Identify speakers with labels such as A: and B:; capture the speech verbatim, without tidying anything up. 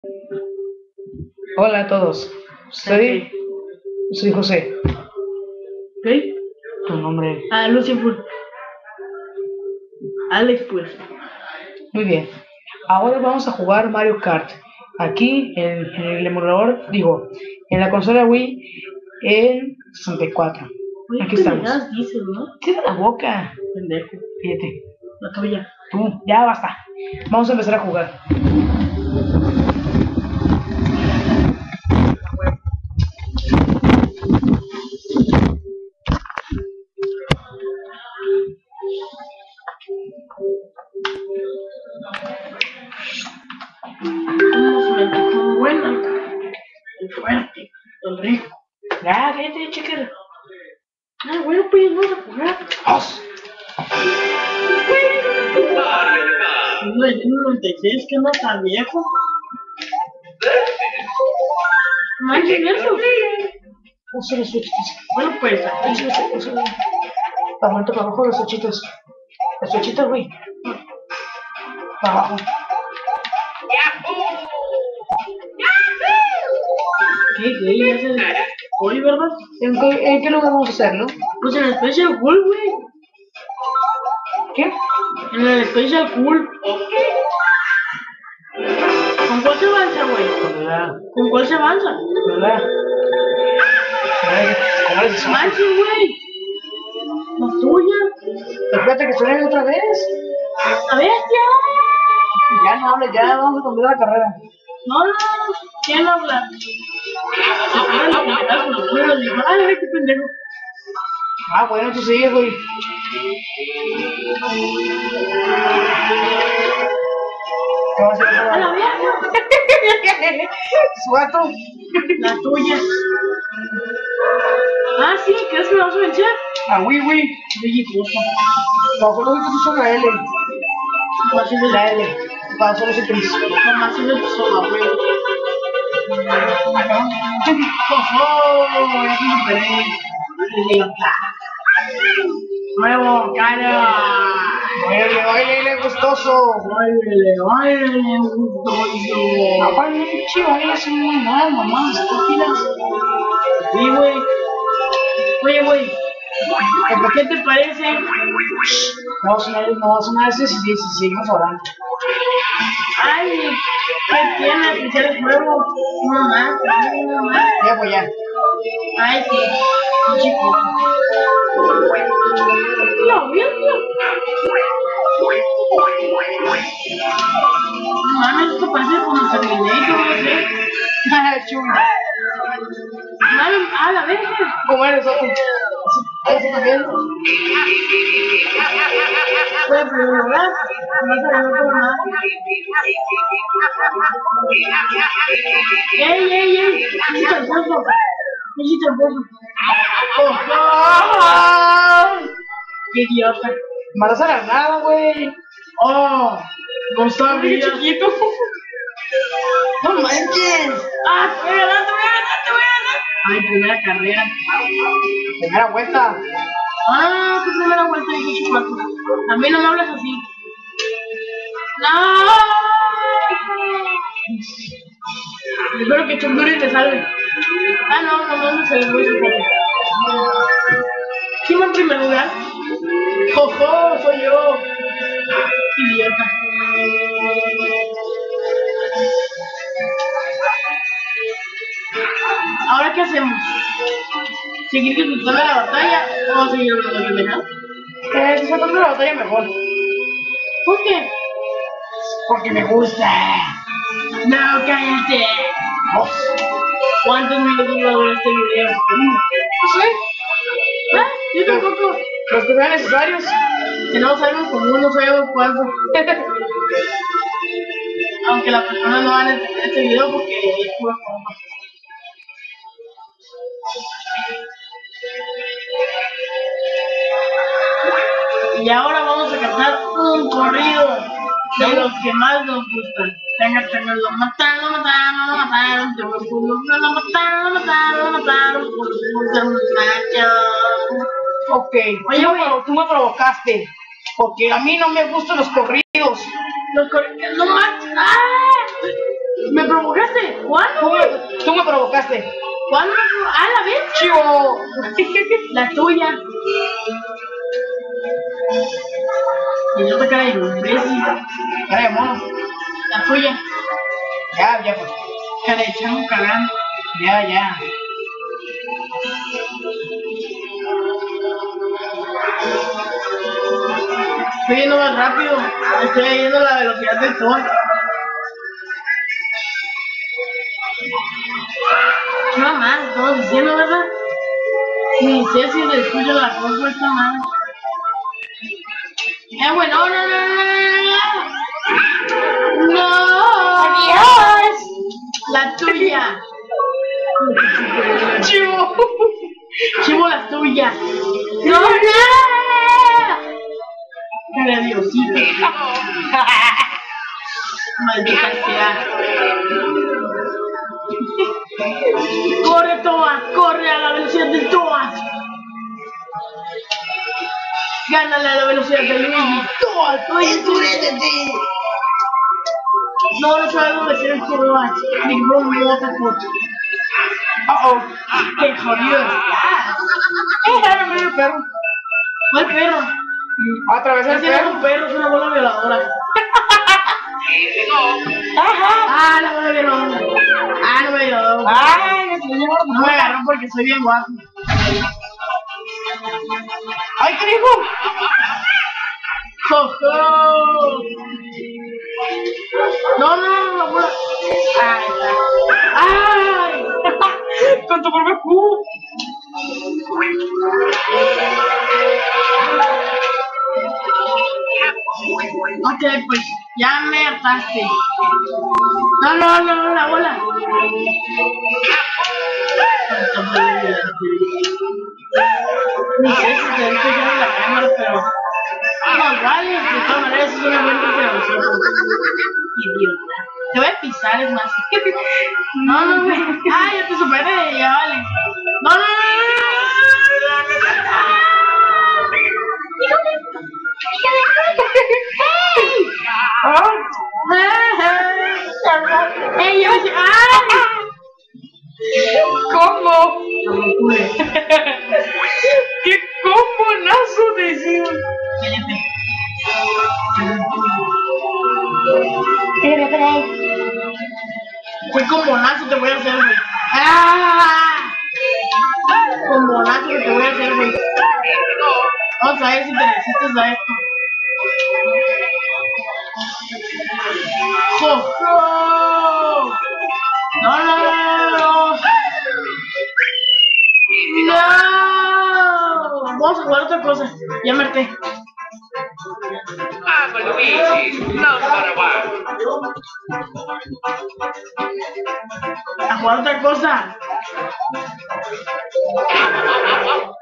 A: Hola a todos, soy, soy José.
B: ¿Ok?
A: Tu nombre.
B: Ah, Lucifer. Alex, pues.
A: Muy bien. Ahora vamos a jugar Mario Kart. Aquí en, en el emulador, digo, en la consola Wii en sesenta y cuatro.
B: Oye,
A: Aquí
B: ¿qué
A: estamos.
B: pendejadas dices, no?
A: Cierra la boca.
B: Pendejo.
A: Fíjate.
B: La tuya.
A: Tú, ya basta. Vamos a empezar a jugar.
B: ¿Cómo se me antojó buena? El fuerte, el rico.
A: Ya, cállate, checker.
B: Ah, bueno, pues vamos a jugar.
A: ¡Os!
B: No, el noventa y seis, que no está viejo. Manches, eso.
A: Usa los ochitos.
B: Bueno, pues,
A: Usa los ochitos. Aguanta para abajo los ochitos. Los ochitos, güey. Para abajo.
B: ¿qué, güey? Ya se hoy, ¿verdad?
A: ¿En qué, en qué lugar vamos a hacerlo?
B: Pues en el Special Cool, güey.
A: ¿Qué?
B: En el Special Cool. ¿Con cuál se avanza, güey?
A: ¿Verdad?
B: ¿Con cuál se avanza?
A: ¿Verdad? ¿Cómo les suena?
B: Manches, güey. La tuya.
A: Espérate que suene otra vez.
B: A ver, ya.
A: Ya no hables, ya vamos a continuar la carrera.
B: No, no, no. ¿Quién habla? Ay, qué pendejo.
A: Ah, bueno, tú sigues, güey. ¿Qué vas a hacer?
B: A la verga.
A: ¿Su gato?
B: La tuya. Ah, sí, ¿crees que me vas a vencer?
A: Ah, güey, güey.
B: Oye, cosa.
A: Para solo que tú usas la L.
B: Nomás sirve
A: La L. Para solo se utiliza.
B: Nomás sirve tu sola, güey.
A: Acá.
B: ¡Ojo! Ya te superé. Nuevo, cara.
A: Baile, baile, gustoso.
B: Baile, baile, gustoso.
A: Aparte, baile, son muy mal, mamá, estúpidas.
B: Sí, güey. Oye, güey. ¿Qué te parece?
A: No va a sonar, no va a sonar ese si, si, si seguimos orando.
B: Ay, ¿qué tiene especial el juego? No más, no más.
A: Ya, pues ya.
B: Ay, sí, chico. No, bien, no mames, esto parece como Terminator, no sé.
A: Ah, chula.
B: Mames, a la verga.
A: ¿Cómo eres, Otto? ¿Ahí se también?
B: Güey, pero la verdad, no se ve como nada. ¡Ey, ey, ey! ¡Es tramposo! ¡Es tramposo!
A: ¡Oh!
B: ¡Qué idiota!
A: Me vas a ganar, güey.
B: ¡Oh! No
A: ¡Qué
B: sabía.
A: chiquito! ¡No manches!
B: ¡Ah, te voy a ganar, te voy a ganar, te voy a ganar! ¡Ay, primera carrera!
A: Primera vuelta.
B: ¡Ah, qué primera vuelta! dieciocho cuatro. A mí no me hablas así. ¡No! Espero que Chunduri te salve. Ah, no, no, no se le voy a salvar. ¿Quién va en primer lugar? ¡Jojo! ¡Soy yo! ¡Idiota! ¿Ahora qué hacemos? ¿Seguir disfrutando de la batalla o seguir hablando de pendejadas?
A: Eh, disfrutando la batalla mejor.
B: ¿Por qué?
A: Porque me gusta.
B: ¡No, cállate!
A: Dos.
B: ¿Cuántos minutos va a durar este video?
A: No sé.
B: ¿Ah? Yo tampoco.
A: Los que sean necesarios.
B: Tenemos algo en común, no sabemos cuánto. Aunque las personas no van a entender este video porque es pura compa. Y ahora vamos a cantar un corrido de los que más nos gustan. Tenga, tenga, lo mataron, lo mataron, lo mataron, lo mataron, lo mataron, lo mataron, lo mataron, por ser muchacho.
A: Ok.
B: Oye,
A: tú,
B: güey.
A: me, tú me provocaste. Porque a mí no me gustan los corridos.
B: Los corridos, no manches. ¡Ah! ¿Me provocaste? ¿Cuándo?
A: Tú me, tú me provocaste.
B: ¿Cuándo? Ah, la vez.
A: Chivo.
B: La tuya. Y yo te cara de imbécil.
A: Cara de mono.
B: La tuya.
A: Ya, ya pues.
B: Cara de chango cagando.
A: Ya, ya.
B: Estoy yendo más rápido. Estoy yendo a la velocidad del sol. ¿Qué mamá? ¿Estamos diciendo, verdad? Ni sé si le escucho la cosa esta madre. Eh, güey, no, no, no, no, no, no.
A: Adiós.
B: La tuya.
A: Chivo.
B: Chivo, la tuya.
A: No, no.
B: Cara de Diosito. Maldita sea. Corre, Toad, corre a la velocidad del Toad. Gánale a la velocidad de Luigi. Toad, oye, tú eres de. No, no sabes dónde ser el Toad. Ningún Motorsport.
A: Uh oh.
B: Qué jodido estás.
A: Eh, ya me el perro.
B: ¿Cuál perro?
A: Atravesé el
B: Ese no es
A: perro.
B: un perro, es una bola violadora.
A: Ajá.
B: Ah, la bola violadora. Ah, no me violó.
A: Ay, señor.
B: No me agarró porque soy bien guapo.
A: Ay, ¿qué dijo?
B: ¡Jojo! No, no, no, no, no. Ahí está. ¡Ay!
A: Con tu propio cubo.
B: Ok, pues ya me hartaste. No, no, no, no, la bola. Ni sé si te estoy viendo la cámara, pero. No, vale, de todas maneras es una buena intervención. Idiota. Te voy a pisar, es más. No, no, no. Ah, ya te superé, ya vale. No, no, no, no. ¡Ey, yo! ¡Ah!
A: ¿Cómo?
B: ¡Qué
A: ¡Qué combonazo te hicimos!
B: cállate! ¿Qué combonazo te voy a hacer, güey? ¡Ah! Combonazo que te voy a hacer, güey. Vamos a ver si te resistes a esto. ¡Jo, jo! No, no, no, no, no. ¡No! Vamos a jugar otra cosa. Ya marqué.
C: I'm Luigi, number one.
B: A jugar otra cosa.